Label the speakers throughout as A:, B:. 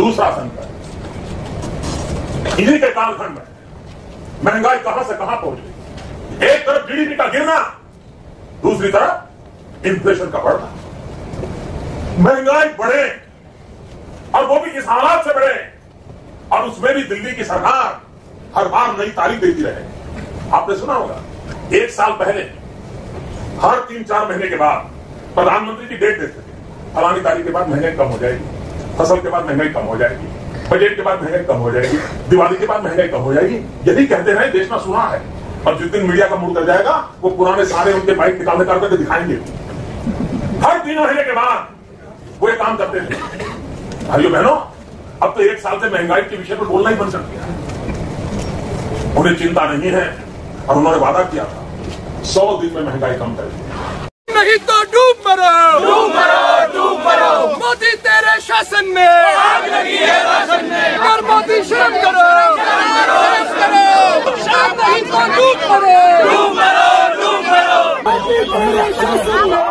A: दूसरा संकट, इन्हीं के कालखंड में महंगाई कहां से कहां पहुंच गई। एक तरफ जीडीपी का गिरना, दूसरी तरफ इन्फ्लेशन का बढ़ना। महंगाई बढ़े और वो भी इस हालात से बढ़े, और उसमें भी दिल्ली की सरकार हर बार नई तारीख देती रहे। आपने सुना होगा, एक साल पहले हर 3-4 महीने के बाद प्रधानमंत्री की डेट देते थे, फलानी तारीख के बाद महंगाई कम हो जाएगी, फसल के बाद महंगाई कम हो जाएगी, बजट के बाद महंगाई कम हो जाएगी, दिवाली के बाद महंगाई कम हो जाएगी। यही कहते रहे, देश में सुना है। और जिस दिन मीडिया का मूड कर जाएगा, वो पुराने सारे उनके बाइक निकालने करके दिखाएंगे। हर 3 महीने के बाद वो ये काम करते थे। भाइयों बहनों, अब तो 1 साल से महंगाई के विषय पर बोलना ही बंद कर दिया है। उन्हें चिंता नहीं है, और उन्होंने वादा किया था 100 दिन में महंगाई कम करेगी।
B: नहीं तो डूब मरो, डूब मरो, डूब मरो। मोदी तेरे शासन में आग लगी है राशन में। और मोदी शर्म करो, शर्म करो, शर्म नहीं तो डूब मरो, डूब मरो, डूब मरो।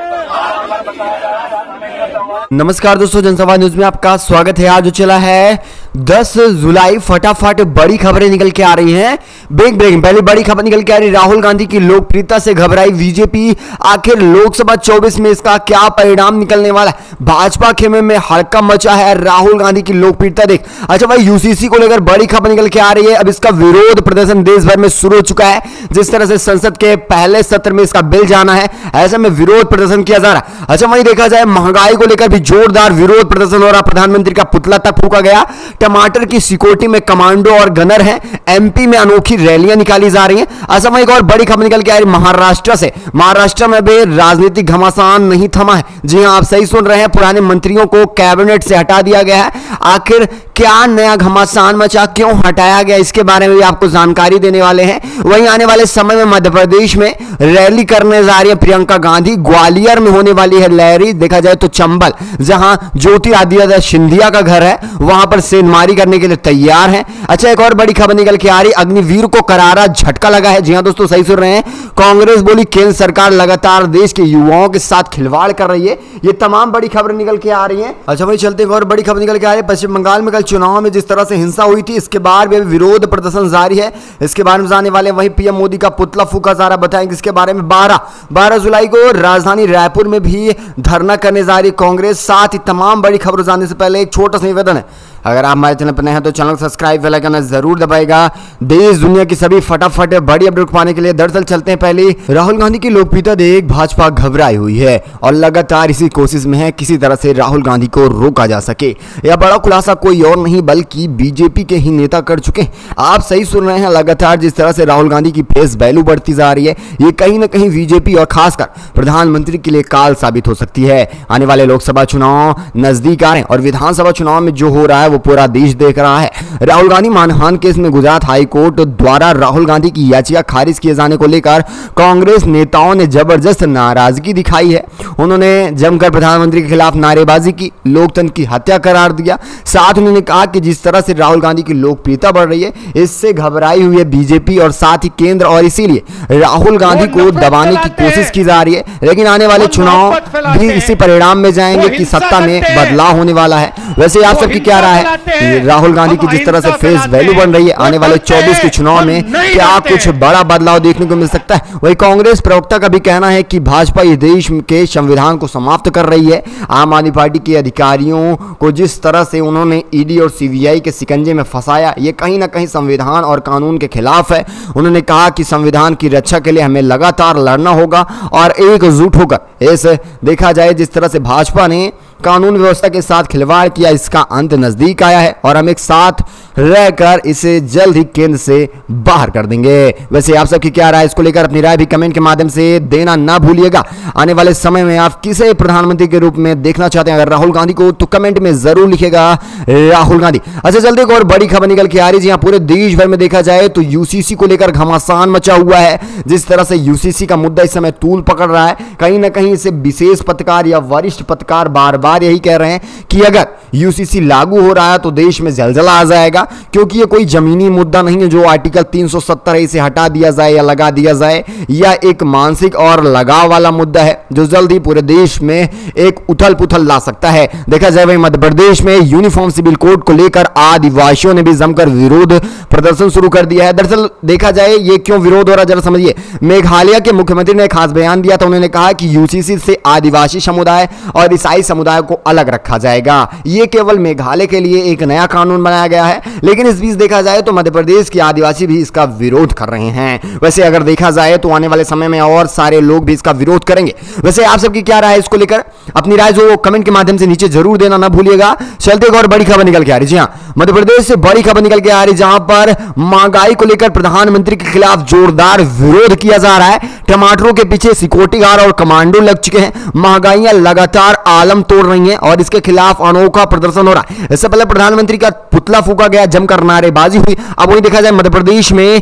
C: नमस्कार दोस्तों, जनसभा न्यूज में आपका स्वागत है। आज जो चला है 10 जुलाई, फटाफट बड़ी खबरें निकल के आ रही हैं। ब्रेकिंग पहली बड़ी खबर निकल के आ रही, राहुल गांधी की लोकप्रियता से घबराई बीजेपी, आखिर लोकसभा 24 में इसका क्या परिणाम निकलने वाला है। भाजपा खेमे में हड़कंप मचा है, राहुल गांधी की लोकप्रियता देख। अच्छा भाई, यूसीसी को लेकर बड़ी खबर निकल के आ रही है। अब इसका विरोध प्रदर्शन देश भर में शुरू हो चुका है। जिस तरह से संसद के पहले सत्र में इसका बिल जाना है, ऐसे में विरोध प्रदर्शन किया जा रहा है। अच्छा वहीं देखा जाए, महंगाई को लेकर भी जोरदार विरोध प्रदर्शन हो रहा। प्रधानमंत्री का पुतला तक फूंका गया। टमाटर की सिक्योरिटी में कमांडो और गनर हैं। एमपी में अनोखी रैलियां निकाली जा रही हैं। असम में एक और बड़ी खबर निकल के आ रही महाराष्ट्र से। महाराष्ट्र में भी राजनीतिक घमासान नहीं थमा है। जी हां, आप सही सुन रहे हैं, पुराने मंत्रियों को कैबिनेट से हटा दिया गया है। आखिर क्या नया घमासान मचा, क्यों हटाया गया, इसके बारे में भी आपको जानकारी देने वाले हैं। वहीं आने वाले समय में मध्य प्रदेश में रैली करने जा रही है प्रियंका गांधी। ग्वालियर में होने वाली है रैली। देखा जाए तो चंबल, जहां ज्योतिरादित्य सिंधिया का घर है, वहां पर सेंधमारी करने के लिए तैयार हैं। अच्छा एक और बड़ी खबर निकल के आ रही, अग्निवीर को करारा झटका लगा है। जी हां दोस्तों, सही सुन रहे हैं, कांग्रेस बोली केंद्र सरकार लगातार देश के युवाओं के साथ खिलवाड़ कर रही है। ये तमाम बड़ी खबरें निकल के आ रही हैं। अच्छा वही चलते और बड़ी खबर निकल के आ रही है, पश्चिम बंगाल में कल चुनाव में जिस तरह से हिंसा हुई थी, इसके बाद भी विरोध प्रदर्शन जारी है। इसके बारे में जाने वाले, वहीं पीएम मोदी का पुतला फूंका जा रहा, बताएंगे इसके बारे में। 12 जुलाई को राजधानी रायपुर में भी धरना करने जा रही कांग्रेस। साथ ही तमाम बड़ी खबरों जानने से पहले एक छोटा सा निवेदन है, अगर आप हमारे चैनल पर नए हैं तो चैनल को सब्सक्राइब, बेल आइकन जरूर दबाएगा। देश दुनिया की सभी फटाफट बड़ी अपडेट पाने के लिए दरअसल चलते हैं पहले। राहुल गांधी की लोकप्रियता देख भाजपा घबराई हुई है और लगातार इसी कोशिश में है किसी तरह से राहुल गांधी को रोका जा सके। यह बड़ा खुलासा कोई और नहीं बल्कि बीजेपी के ही नेता कर चुके हैं। आप सही सुन रहे हैं, लगातार जिस तरह से राहुल गांधी की फेस वैल्यू बढ़ती जा रही है, ये कहीं ना कहीं बीजेपी और खासकर प्रधानमंत्री के लिए काल साबित हो सकती है। आने वाले लोकसभा चुनाव नजदीक आ रहे हैं और विधानसभा चुनाव में जो हो रहा है वो पूरा देश देख रहा है। राहुल गांधी मानहानि केस में गुजरात हाई कोर्ट द्वारा राहुल गांधी की याचिका खारिज किए जाने को लेकर कांग्रेस नेताओं ने जबरदस्त नाराजगी दिखाई है। उन्होंने जमकर प्रधानमंत्री के खिलाफ नारेबाजी की, लोकतंत्र की हत्या करार दिया। साथ उन्होंने कहा कि जिस तरह से राहुल गांधी की लोकप्रियता बढ़ रही है, इससे घबराई हुई है बीजेपी और साथ ही केंद्र, और इसीलिए राहुल गांधी को दबाने की कोशिश की जा रही है। लेकिन आने वाले चुनाव भी इसी परिणाम में जाएंगे कि सत्ता में बदलाव होने वाला है। वैसे आप सबकी क्या राय है? राहुल गांधी की जिस तरह से फेस वैल्यू बन रही है, आने वाले 24 के चुनाव में क्या कुछ बड़ा बदलाव देखने को मिल सकता है? वही कांग्रेस प्रवक्ता का भी कहना है कि भाजपा इस देश के संविधान को समाप्त कर रही है। आम आदमी पार्टी के अधिकारियों को जिस तरह से उन्होंने ईडी और सीबीआई के शिकंजे में फंसाया, ये कहीं ना कहीं संविधान और कानून के खिलाफ है। उन्होंने कहा कि संविधान की रक्षा के लिए हमें लगातार लड़ना होगा और एकजुट होकर। ऐसे देखा जाए, जिस तरह से भाजपा ने कानून व्यवस्था के साथ खिलवाड़ किया, इसका अंत नजदीक आया है और हम एक साथ रहकर इसे जल्द ही केंद्र से बाहर कर देंगे। वैसे आप सबकी क्या राय, इसको लेकर अपनी राय भी कमेंट के माध्यम से देना ना भूलिएगा। आने वाले समय में आप किसे प्रधानमंत्री के रूप में देखना चाहते हैं? अगर राहुल गांधी को, तो कमेंट में जरूर लिखिएगा राहुल गांधी। अच्छा चलते एक और बड़ी खबर निकल के आ रही है। यहाँ पूरे देश भर में देखा जाए तो यूसीसी को लेकर घमासान मचा हुआ है। जिस तरह से यूसीसी का मुद्दा इस समय तूल पकड़ रहा है, कहीं ना कहीं इसे विशेष पत्रकार या वरिष्ठ पत्रकार बार बार यही कह रहे हैं कि अगर यूसीसी लागू हो रहा है तो देश में जलजला आ जाएगा, क्योंकि ये कोई जमीनी मुद्दा नहीं है जो आर्टिकल 370 इसे हटा दिया जाए या लगा दिया जाए, या एक मानसिक और लगाव वाला मुद्दा है जो जल्द ही पूरे देश में एक उथल पुथल ला सकता है। देखा जाए वही मध्य प्रदेश में यूनिफॉर्म सिविल कोड को लेकर आदिवासियों ने भी जमकर विरोध प्रदर्शन शुरू कर दिया है। दरअसल देखा जाए ये क्यों विरोध हो रहा है जरा समझिए। मेघालय के मुख्यमंत्री ने खास बयान दिया था, उन्होंने कहा कि यूसीसी से आदिवासी समुदाय और ईसाई समुदाय को अलग रखा जाएगा। ये केवल मेघालय के लिए एक नया कानून बनाया गया है, लेकिन इस बीच देखा जाए तो मध्य प्रदेश के आदिवासी भी इसका विरोध कर रहे हैं। वैसे अगर देखा जाए तो आने वाले समय में और सारे लोग भी इसका विरोध करेंगे। वैसे आप सबकी क्या राय है इसको लेकर? अपनी राय जो कमेंट के माध्यम से नीचे जरूर देना ना भूलिएगा। चलते एक और बड़ी खबर निकल के आ रही, जी हाँ, मध्य प्रदेश से बड़ी खबर निकल के आ रही, जहां पर महंगाई को लेकर प्रधानमंत्री के खिलाफ जोरदार विरोध किया जा रहा है। टमाटरों के पीछे सिक्योरिटी गार्ड और कमांडो लग चुके हैं। महंगाइयां लगातार आलम तोड़ रही हैं और इसके खिलाफ अनोखा प्रदर्शन हो रहा है। इससे पहले प्रधानमंत्री का पुतला फूका गया, जमकर नारेबाजी हुई। अब वही देखा जाए मध्य प्रदेश में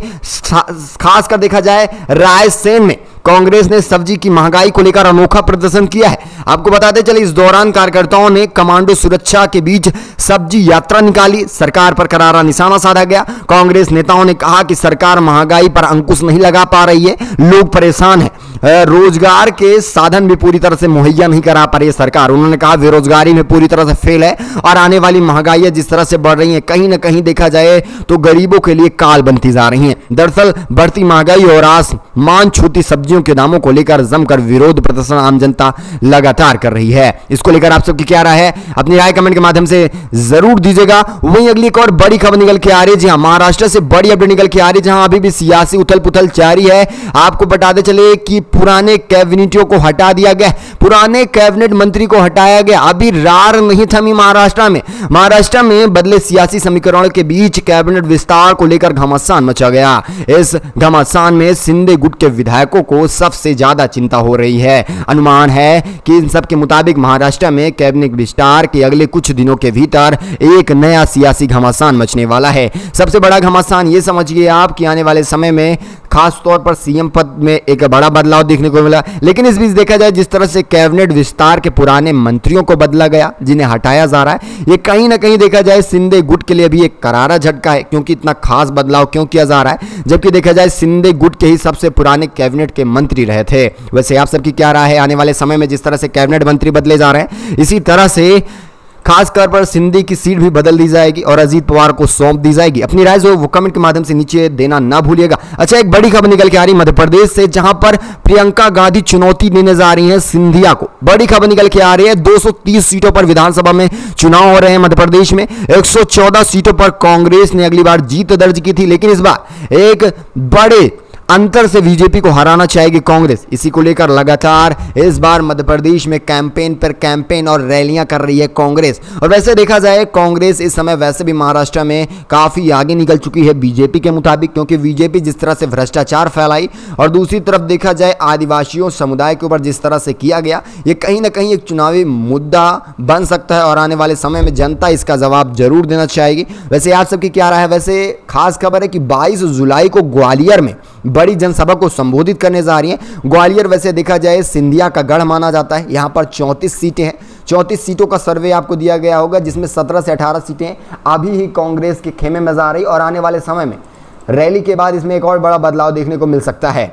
C: खासकर देखा जाए रायसेन में कांग्रेस ने सब्जी की महंगाई को लेकर अनोखा प्रदर्शन किया है। आपको बताते चले इस दौरान कार्यकर्ताओं ने कमांडो सुरक्षा के बीच सब्जी यात्रा निकाली। सरकार पर करारा निशाना साधा गया। कांग्रेस नेताओं ने कहा कि सरकार महंगाई पर अंकुश नहीं लगा पा रही है, लोग परेशान हैं, रोजगार के साधन भी पूरी तरह से मुहैया नहीं करा पा रही है सरकार। उन्होंने कहा बेरोजगारी में पूरी तरह से फेल है और आने वाली महंगाई जिस तरह से बढ़ रही है कहीं ना कहीं देखा जाए तो गरीबों के लिए काल बनती जा रही है। दरअसल बढ़ती महंगाई और आसमान छूती सब्जियों के दामों को लेकर जमकर विरोध प्रदर्शन आम जनता लगातार कर रही है। इसको लेकर आप सबकी क्या राय है? अपनी राय कमेंट के माध्यम से जरूर दीजिएगा। वहीं अगली एक और बड़ी खबर निकल के आ रही है, जी हाँ, महाराष्ट्र से बड़ी अपडेट निकल के आ रही है, जहां अभी भी सियासी उथल पुथल जारी है। आपको बताते चले कि पुराने कैबिनेटों को हटा दिया गया, पुराने कैबिनेट मंत्री को हटाया गया। अभी रार नहीं थमी महाराष्ट्र में। महाराष्ट्र में बदले सियासी समीकरण के बीच कैबिनेट विस्तार को लेकर घमासान मचा गया। इस घमासान में शिंदे गुट के विधायकों को सबसे ज्यादा चिंता हो रही है। अनुमान है कि इन सब के मुताबिक महाराष्ट्र में कैबिनेट विस्तार के अगले कुछ दिनों के भीतर एक नया सियासी घमासान मचने वाला है। सबसे बड़ा घमासान ये समझिए आप कि आने वाले समय में खास तौर पर सीएम पद में एक बड़ा बदलाव देखने को मिला। लेकिन इस बीच देखा जाए जिस तरह से कैबिनेट विस्तार के पुराने मंत्रियों को बदला गया, जिन्हें हटाया जा रहा है, ये कहीं ना कहीं देखा जाए शिंदे गुट के लिए भी एक करारा झटका है। क्योंकि इतना खास बदलाव क्यों किया जा रहा है, जबकि देखा जाए शिंदे गुट के ही सबसे पुराने कैबिनेट के मंत्री रहे थे। वैसे आप सबकी क्या राय है? आने वाले समय में जिस तरह से कैबिनेट मंत्री बदले जा रहे हैं, इसी तरह से खासकर पर शिंदे की सीट भी बदल दी जाएगी और अजीत पवार को सौंप दी जाएगी। अपनी राय जो वो कमेंट के माध्यम से नीचे देना ना भूलिएगा। अच्छा, एक बड़ी खबर निकल के आ रही मध्य प्रदेश से, जहां पर प्रियंका गांधी चुनौती देने जा रही हैं सिंधिया को। बड़ी खबर निकल के आ रही है, 230 सीटों पर विधानसभा में चुनाव हो रहे हैं मध्य प्रदेश में। 114 सीटों पर कांग्रेस ने अगली बार जीत दर्ज की थी, लेकिन इस बार एक बड़े अंतर से बीजेपी को हराना चाहेगी कांग्रेस। इसी को लेकर लगातार इस बार मध्य प्रदेश में कैंपेन पर कैंपेन और रैलियां कर रही है कांग्रेस। और वैसे देखा जाए कांग्रेस इस समय वैसे भी महाराष्ट्र में काफी आगे निकल चुकी है बीजेपी के मुताबिक, क्योंकि बीजेपी जिस तरह से भ्रष्टाचार फैलाई और दूसरी तरफ देखा जाए आदिवासियों समुदाय के ऊपर जिस तरह से किया गया, ये कहीं ना कहीं एक चुनावी मुद्दा बन सकता है और आने वाले समय में जनता इसका जवाब जरूर देना चाहेगी। वैसे आप सबकी क्या राय है? वैसे खास खबर है कि 22 जुलाई को ग्वालियर में बड़ी जनसभा को संबोधित करने जा रही हैं। ग्वालियर वैसे देखा जाए सिंधिया का गढ़ माना जाता है। यहां पर 34 सीटें हैं। 34 सीटों का सर्वे आपको दिया गया होगा, जिसमें 17 से 18 सीटें अभी ही कांग्रेस के खेमे में जा रही और आने वाले समय में रैली के बाद इसमें एक और बड़ा बदलाव देखने को मिल सकता है।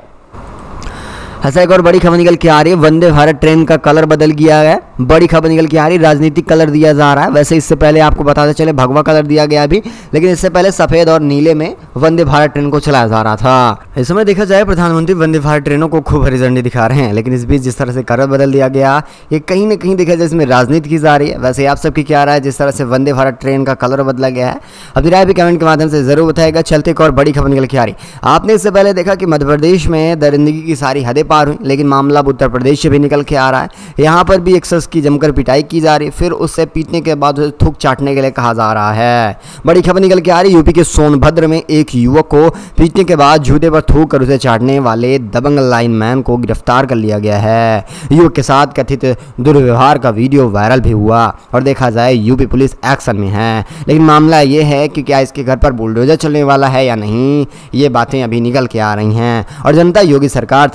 C: ऐसा एक और बड़ी खबर निकल के आ रही है, वंदे भारत ट्रेन का कलर बदल गया है। बड़ी खबर निकल के आ रही है, राजनीतिक कलर दिया जा रहा है। वैसे इससे पहले आपको बताते चले भगवा कलर दिया गया अभी, लेकिन इससे पहले सफेद और नीले में वंदे भारत ट्रेन को चलाया जा रहा था। इस समय देखा जाए प्रधानमंत्री वंदे भारत ट्रेनों को खूब हरी झंडी दिखा रहे हैं, लेकिन इस बीच जिस तरह से कलर बदल दिया गया, ये कहीं ना कहीं देखा जाए इसमें राजनीति की जा रही है। वैसे आप सबकी क्या राय है जिस तरह से वंदे भारत ट्रेन का कलर बदला गया है? अपनी राय भी कमेंट के माध्यम से जरूर बताएगा। चलते एक और बड़ी खबर निकल के आ रही, आपने इससे पहले देखा कि मध्य प्रदेश में दरिंदगी की सारी हदें पार हुई, लेकिन मामला अब उत्तर प्रदेश से भी निकल के आ रहा है। यहाँ पर भी एक शख्स की जमकर पिटाई की जा रही है, फिर उससे पीटने के बाद उसे थूक चाटने के लिए कहा जा रहा है। बड़ी खबर निकल के आ रही, यूपी के सोनभद्र में एक युवक को पीटने के बाद जूते पर थूक कर उसे चाटने वाले दबंग लाइनमैन को गिरफ्तार कर लिया गया है। युवक के साथ कथित दुर्व्यवहार का वीडियो वायरल भी हुआ और देखा जाए यूपी पुलिस एक्शन में है। लेकिन मामला ये है कि क्या इसके घर पर बुलडोजर चलने वाला है या नहीं, ये बातें अभी निकल के आ रही हैं और जनता योगी सरकार से सवाल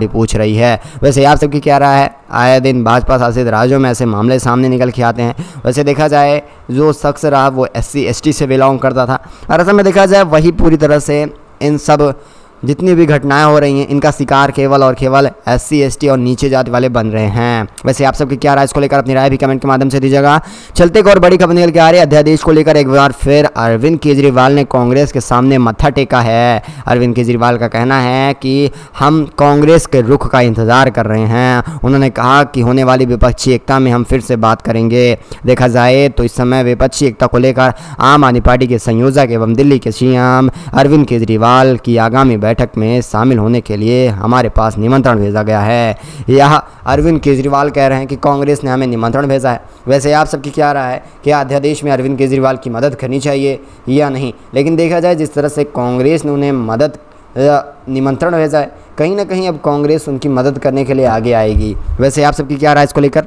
C: भी पूछ रही है। वैसे आप सबकी क्या राय है? आए दिन भाजपा शासित राज्यों में ऐसे मामले सामने निकल के आते हैं। वैसे देखा जाए जो शख्स रहा वो SC ST से बिलोंग करता था, और असल में देखा जाए वही पूरी तरह से इन सब जितनी भी घटनाएं हो रही हैं इनका शिकार केवल और केवल SC ST और नीचे जाति वाले बन रहे हैं। वैसे आप सबकी क्या राय, इसको लेकर अपनी राय भी कमेंट के माध्यम से दीजिएगा। चलते एक और बड़ी खबर निकल के आ रही है। अध्यादेश को लेकर एक बार फिर अरविंद केजरीवाल ने कांग्रेस के सामने मत्था टेका है। अरविंद केजरीवाल का कहना है कि हम कांग्रेस के रुख का इंतजार कर रहे हैं। उन्होंने कहा कि होने वाली विपक्षी एकता में हम फिर से बात करेंगे। देखा जाए तो इस समय विपक्षी एकता को लेकर आम आदमी पार्टी के संयोजक एवं दिल्ली के CM अरविंद केजरीवाल की आगामी बैठक में शामिल होने के लिए हमारे पास निमंत्रण भेजा गया है। यह अरविंद केजरीवाल कह रहे हैं कि कांग्रेस ने हमें निमंत्रण भेजा है। वैसे आप सबकी क्या राय है, क्या अध्यादेश में अरविंद केजरीवाल की मदद करनी चाहिए या नहीं? लेकिन देखा जाए जिस तरह से कांग्रेस ने उन्हें मदद निमंत्रण भेजा है, कहीं ना कहीं अब कांग्रेस उनकी मदद करने के लिए आगे आएगी। वैसे आप सबकी क्या राय, इसको लेकर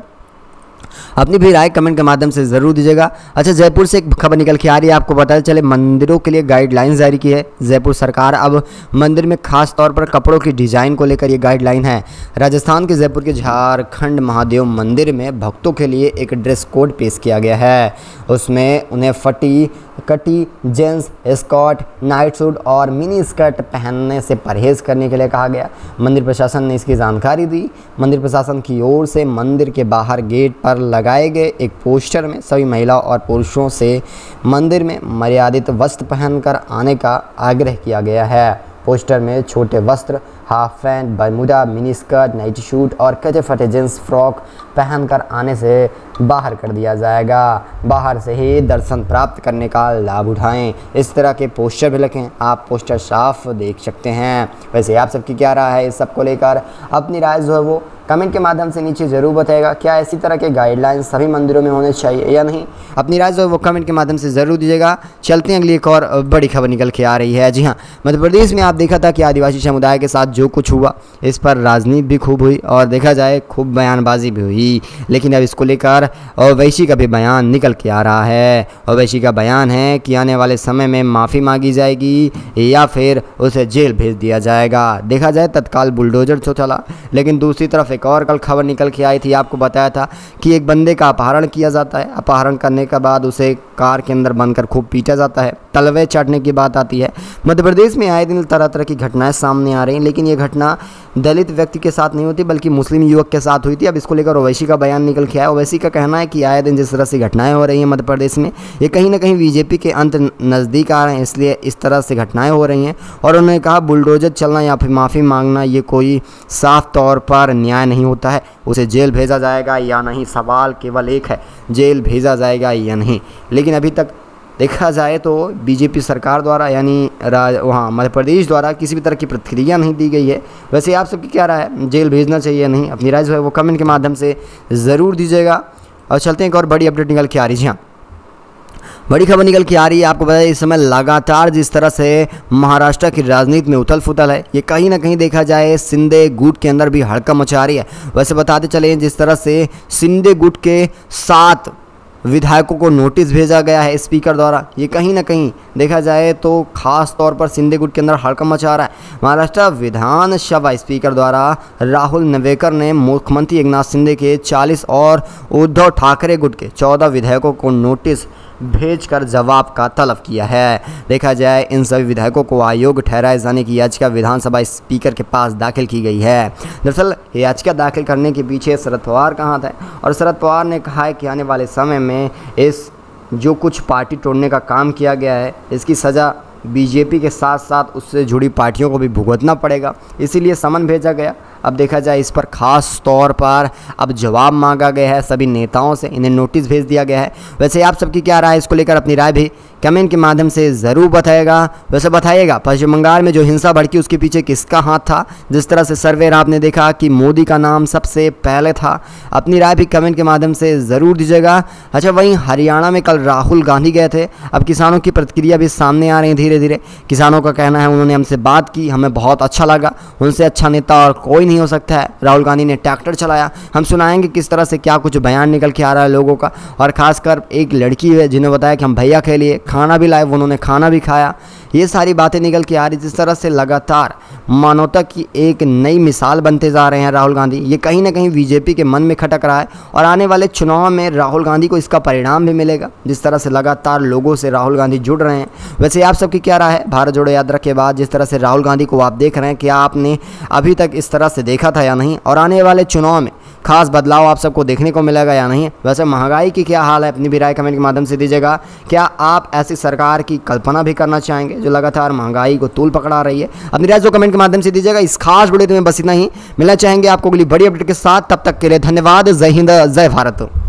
C: अपनी भी राय कमेंट के माध्यम से ज़रूर दीजिएगा। अच्छा, जयपुर से एक खबर निकल के आ रही है। आपको पता चले मंदिरों के लिए गाइडलाइन जारी की है जयपुर सरकार। अब मंदिर में खास तौर पर कपड़ों की डिज़ाइन को लेकर ये गाइडलाइन है। राजस्थान के जयपुर के झारखंड महादेव मंदिर में भक्तों के लिए एक ड्रेस कोड पेश किया गया है। उसमें उन्हें फटी कटी जींस, स्कर्ट, नाइट सूट और मिनी स्कर्ट पहनने से परहेज करने के लिए कहा गया। मंदिर प्रशासन ने इसकी जानकारी दी। मंदिर प्रशासन की ओर से मंदिर के बाहर गेट पर लगाए गए एक पोस्टर में सभी महिला और पुरुषों से मंदिर में मर्यादित वस्त्र पहनकर आने का आग्रह किया गया है। पोस्टर में छोटे वस्त्र, half pant, Bermuda, mini skirt, night suit और कटे फटे जींस फ्रॉक पहनकर आने से बाहर कर दिया जाएगा। बाहर से ही दर्शन प्राप्त करने का लाभ उठाएं। इस तरह के पोस्टर भी लिखें, आप पोस्टर साफ देख सकते हैं। वैसे आप सबकी क्या राय है इस सब को लेकर? अपनी राय जो है वो कमेंट के माध्यम से नीचे ज़रूर बताएगा। क्या इसी तरह के गाइडलाइंस सभी मंदिरों में होने चाहिए या नहीं? अपनी राय जो है वो कमेंट के माध्यम से ज़रूर दीजिएगा। चलते हैं अगली एक और बड़ी खबर निकल के आ रही है। जी हाँ, मध्य प्रदेश में आप देखा था कि आदिवासी समुदाय के साथ जो कुछ हुआ इस पर राजनीति भी खूब हुई और देखा जाए खूब बयानबाजी भी हुई। लेकिन अब इसको लेकर ओवैसी का भी बयान निकल के आ रहा है। ओवैसी का बयान है कि आने वाले समय में माफ़ी मांगी जाएगी या फिर उसे जेल भेज दिया जाएगा। देखा जाए तत्काल बुलडोजर तो चला, लेकिन दूसरी तरफ एक और कल खबर निकल के आई थी। आपको बताया था कि एक बंदे का अपहरण किया जाता है। अपहरण करने के बाद उसे कार के अंदर बंदकर खूब पीटा जाता है। तलवे चाटने की बात आती है। मध्य प्रदेश में आए दिन तरह तरह की घटनाएं सामने आ रही हैं, लेकिन ये घटना दलित व्यक्ति के साथ नहीं होती बल्कि मुस्लिम युवक के साथ हुई थी। अब इसको लेकर ओवैसी का बयान निकल के आया। ओवैसी का कहना है कि आए दिन जिस तरह से घटनाएं हो रही हैं मध्य प्रदेश में, ये कहीं ना कहीं बीजेपी के अंत नज़दीक आ रहे हैं, इसलिए इस तरह से घटनाएं हो रही हैं। और उन्होंने कहा बुलडोजर चलना या फिर माफ़ी मांगना ये कोई साफ तौर पर न्याय नहीं होता है। उसे जेल भेजा जाएगा या नहीं, सवाल केवल एक है, जेल भेजा जाएगा या नहीं। लेकिन अभी तक देखा जाए तो बीजेपी सरकार द्वारा यानी वहाँ मध्य प्रदेश द्वारा किसी भी तरह की प्रतिक्रिया नहीं दी गई है। वैसे आप सबकी क्या राय है, जेल भेजना चाहिए या नहीं? अपनी राय जो है वो कमेंट के माध्यम से ज़रूर दीजिएगा। और चलते हैं एक और बड़ी अपडेट निकल के आ रही है। हाँ, बड़ी खबर निकल के आ रही है। आपको पता है इस समय लगातार जिस तरह से महाराष्ट्र की राजनीति में उथल फुथल है, ये कहीं ना कहीं देखा जाए शिंदे गुट के अंदर भी हड़कंप मचा रही है। वैसे बताते चले जिस तरह से शिंदे गुट के 7 विधायकों को नोटिस भेजा गया है स्पीकर द्वारा, ये कहीं ना कहीं देखा जाए तो खास तौर पर शिंदे गुट के अंदर हड़कंप मचा रहा है। महाराष्ट्र विधानसभा स्पीकर द्वारा राहुल नवेकर ने मुख्यमंत्री एकनाथ शिंदे के 40 और उद्धव ठाकरे गुट के 14 विधायकों को नोटिस भेजकर जवाब का तलब किया है। देखा जाए इन सभी विधायकों को अयोग्य ठहराए जाने की याचिका विधानसभा स्पीकर के पास दाखिल की गई है। दरअसल याचिका दाखिल करने के पीछे शरद पवार का हाथ है और शरद पवार ने कहा है कि आने वाले समय में इस जो कुछ पार्टी तोड़ने का काम किया गया है इसकी सज़ा बीजेपी के साथ साथ उससे जुड़ी पार्टियों को भी भुगतना पड़ेगा, इसीलिए समन भेजा गया। अब देखा जाए इस पर खास तौर पर अब जवाब मांगा गया है सभी नेताओं से, इन्हें नोटिस भेज दिया गया है। वैसे आप सबकी क्या राय है इसको लेकर? अपनी राय भी कमेंट के माध्यम से ज़रूर बताएगा। वैसे बताइएगा पश्चिम बंगाल में जो हिंसा भड़की उसके पीछे किसका हाथ था? जिस तरह से सर्वे आपने देखा कि मोदी का नाम सबसे पहले था। अपनी राय भी कमेंट के माध्यम से ज़रूर दीजिएगा। अच्छा, वहीं हरियाणा में कल राहुल गांधी गए थे। अब किसानों की प्रतिक्रिया भी सामने आ रही है धीरे धीरे। किसानों का कहना है उन्होंने हमसे बात की, हमें बहुत अच्छा लगा, उनसे अच्छा नेता और कोई नहीं हो सकता है। राहुल गांधी ने ट्रैक्टर चलाया। हम सुनाएंगे किस तरह से क्या कुछ बयान निकल के आ रहा है लोगों का। और ख़ासकर एक लड़की है जिन्होंने बताया कि हम भैया के लिए खाना भी लाए, उन्होंने खाना भी खाया। ये सारी बातें निकल के आ रही, जिस तरह से लगातार मानवता की एक नई मिसाल बनते जा रहे हैं राहुल गांधी, ये कहीं ना कहीं बीजेपी के मन में खटक रहा है और आने वाले चुनाव में राहुल गांधी को इसका परिणाम भी मिलेगा। जिस तरह से लगातार लोगों से राहुल गांधी जुड़ रहे हैं। वैसे आप सबकी क्या राय है भारत जोड़ो यात्रा के बाद? जिस तरह से राहुल गांधी को आप देख रहे हैं, क्या आपने अभी तक इस तरह से देखा था या नहीं, और आने वाले चुनाव में खास बदलाव आप सबको देखने को मिलेगा या नहीं? वैसे महंगाई की क्या हाल है, अपनी भी राय कमेंट के माध्यम से दीजिएगा। क्या आप ऐसी सरकार की कल्पना भी करना चाहेंगे जो लगातार महंगाई को तूल पकड़ा रही है? अपनी राय जो कमेंट के माध्यम से दीजिएगा। इस खास वीडियो में बस इतना ही, मिलना चाहेंगे आपको अगली बड़ी अपडेट के साथ। तब तक के लिए धन्यवाद। जय हिंद, जय भारत।